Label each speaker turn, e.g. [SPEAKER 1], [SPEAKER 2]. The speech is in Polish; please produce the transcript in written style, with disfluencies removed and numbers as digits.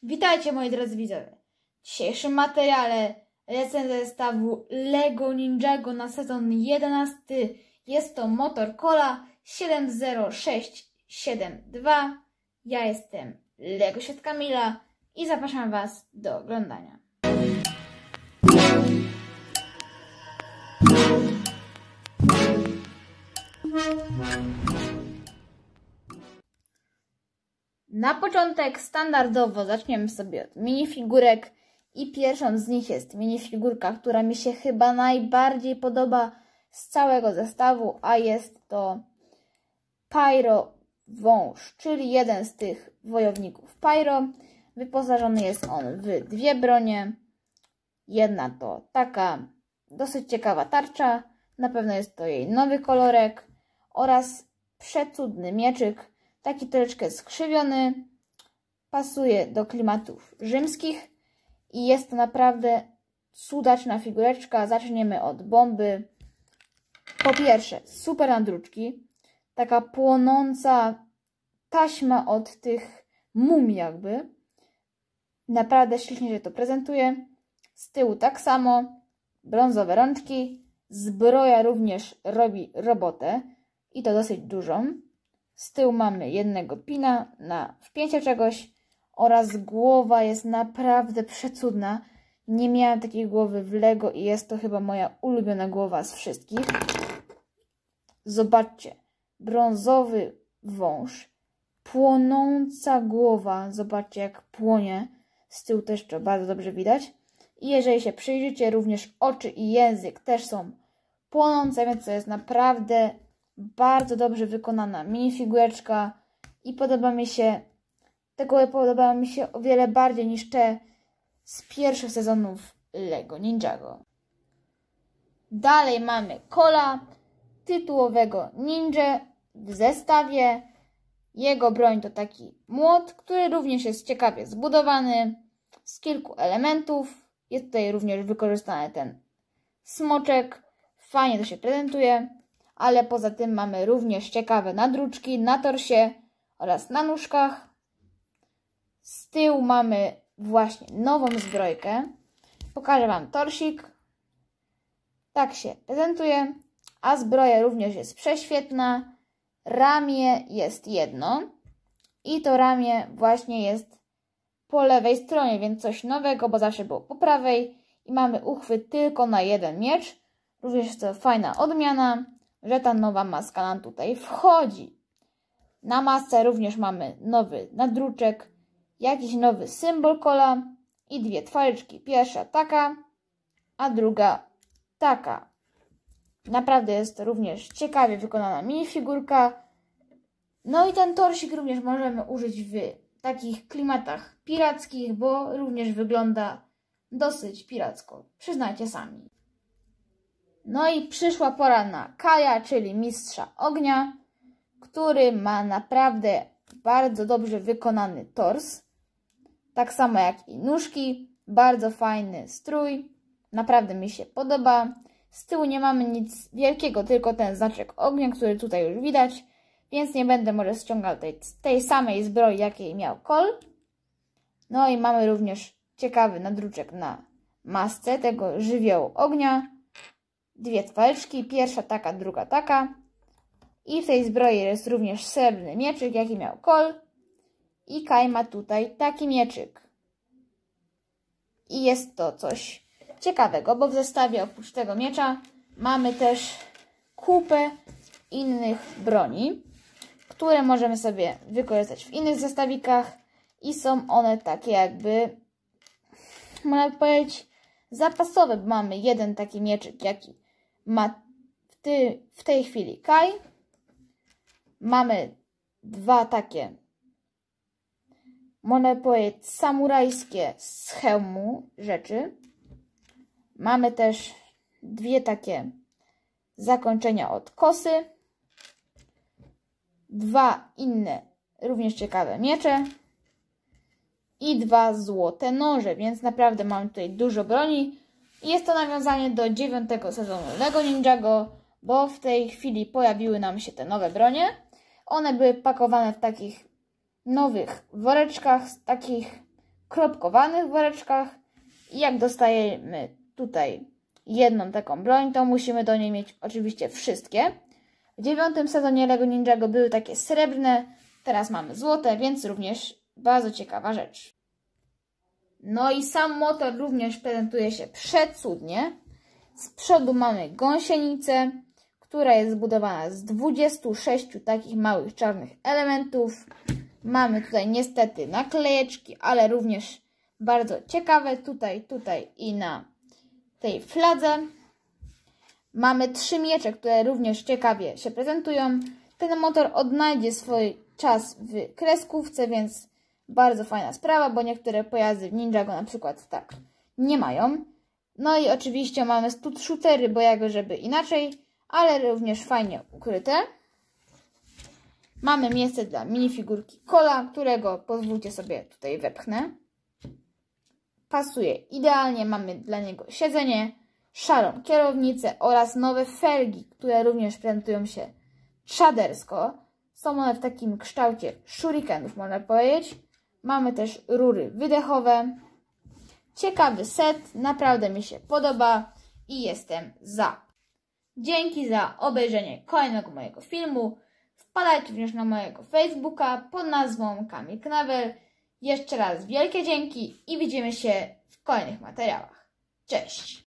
[SPEAKER 1] Witajcie moi drodzy widzowie. W dzisiejszym materiale recenzja zestawu LEGO Ninjago na sezon 11. Jest to Motor Cola 70672. Ja jestem LEGO Świat Kamila i zapraszam Was do oglądania. Na początek standardowo zaczniemy sobie od minifigurek i pierwszą z nich jest minifigurka, która mi się chyba najbardziej podoba z całego zestawu, a jest to Pyro Wąż, czyli jeden z tych wojowników Pyro. Wyposażony jest on w dwie bronie. Jedna to taka dosyć ciekawa tarcza, na pewno jest to jej nowy kolorek oraz przecudny mieczyk. Taki troszeczkę skrzywiony, pasuje do klimatów rzymskich i jest to naprawdę cudaczna figureczka. Zaczniemy od bomby. Po pierwsze, super nadruczki, taka płonąca taśma od tych mumii jakby. Naprawdę ślicznie się to prezentuje. Z tyłu tak samo, brązowe rączki, zbroja również robi robotę i to dosyć dużą. Z tyłu mamy jednego pina na wpięcie czegoś oraz głowa jest naprawdę przecudna. Nie miałam takiej głowy w LEGO i jest to chyba moja ulubiona głowa z wszystkich. Zobaczcie, brązowy wąż, płonąca głowa, zobaczcie jak płonie. Z tyłu też to bardzo dobrze widać. I jeżeli się przyjrzycie, również oczy i język też są płonące, więc to jest naprawdę bardzo dobrze wykonana minifigureczka i podoba mi się o wiele bardziej niż te z pierwszych sezonów LEGO Ninjago. Dalej mamy Cola, tytułowego ninja w zestawie. Jego broń to taki młot, który również jest ciekawie zbudowany z kilku elementów. Jest tutaj również wykorzystany ten smoczek. Fajnie to się prezentuje. Ale poza tym mamy również ciekawe nadruczki na torsie oraz na nóżkach. Z tyłu mamy właśnie nową zbrojkę. Pokażę Wam torsik. Tak się prezentuje. A zbroja również jest prześwietna. Ramię jest jedno. I to ramię właśnie jest po lewej stronie, więc coś nowego, bo zawsze było po prawej. I mamy uchwyt tylko na jeden miecz. Również jest to fajna odmiana, że ta nowa maska nam tutaj wchodzi. Na masce również mamy nowy nadruczek, jakiś nowy symbol Cola i dwie twarzyczki. Pierwsza taka, a druga taka. Naprawdę jest to również ciekawie wykonana minifigurka. No i ten torsik również możemy użyć w takich klimatach pirackich, bo również wygląda dosyć piracko. Przyznajcie sami. No i przyszła pora na Kaja, czyli mistrza ognia, który ma naprawdę bardzo dobrze wykonany tors. Tak samo jak i nóżki. Bardzo fajny strój. Naprawdę mi się podoba. Z tyłu nie mamy nic wielkiego, tylko ten znaczek ognia, który tutaj już widać. Więc nie będę może ściągał tej samej zbroi, jakiej miał Cole. No i mamy również ciekawy nadruczek na masce tego żywiołu ognia. Dwie twarzyczki, pierwsza taka, druga taka. I w tej zbroi jest również srebrny mieczyk, jaki miał Cole. I Kai ma tutaj taki mieczyk. I jest to coś ciekawego, bo w zestawie oprócz tego miecza mamy też kupę innych broni, które możemy sobie wykorzystać w innych zestawikach. I są one takie jakby, można powiedzieć, zapasowe. Mamy jeden taki mieczyk, jaki ma w tej chwili Kai. Mamy dwa takie, można powiedzieć, samurajskie z hełmu rzeczy. Mamy też dwie takie zakończenia od kosy. Dwa inne, również ciekawe miecze. I dwa złote noże, więc naprawdę mamy tutaj dużo broni. I jest to nawiązanie do 9. sezonu LEGO Ninjago, bo w tej chwili pojawiły nam się te nowe bronie. One były pakowane w takich nowych woreczkach, z takich kropkowanych woreczkach. I jak dostajemy tutaj jedną taką broń, to musimy do niej mieć oczywiście wszystkie. W 9. sezonie LEGO Ninjago były takie srebrne, teraz mamy złote, więc również bardzo ciekawa rzecz. No i sam motor również prezentuje się przecudnie. Z przodu mamy gąsienicę, która jest zbudowana z 26 takich małych czarnych elementów. Mamy tutaj niestety naklejeczki, ale również bardzo ciekawe tutaj i na tej fladze. Mamy 3 miecze, które również ciekawie się prezentują. Ten motor odnajdzie swój czas w kreskówce, więc bardzo fajna sprawa, bo niektóre pojazdy w Ninjago na przykład tak nie mają. No i oczywiście mamy stud shootery, bo jakby żeby inaczej, ale również fajnie ukryte. Mamy miejsce dla minifigurki Cola, którego pozwólcie sobie tutaj wepchnę. Pasuje idealnie, mamy dla niego siedzenie, szarą kierownicę oraz nowe felgi, które również prezentują się czadersko. Są one w takim kształcie shurikenów, można powiedzieć. Mamy też rury wydechowe. Ciekawy set, naprawdę mi się podoba i jestem za. Dzięki za obejrzenie kolejnego mojego filmu. Wpadajcie również na mojego Facebooka pod nazwą Kamil Knawel. Jeszcze raz wielkie dzięki i widzimy się w kolejnych materiałach. Cześć!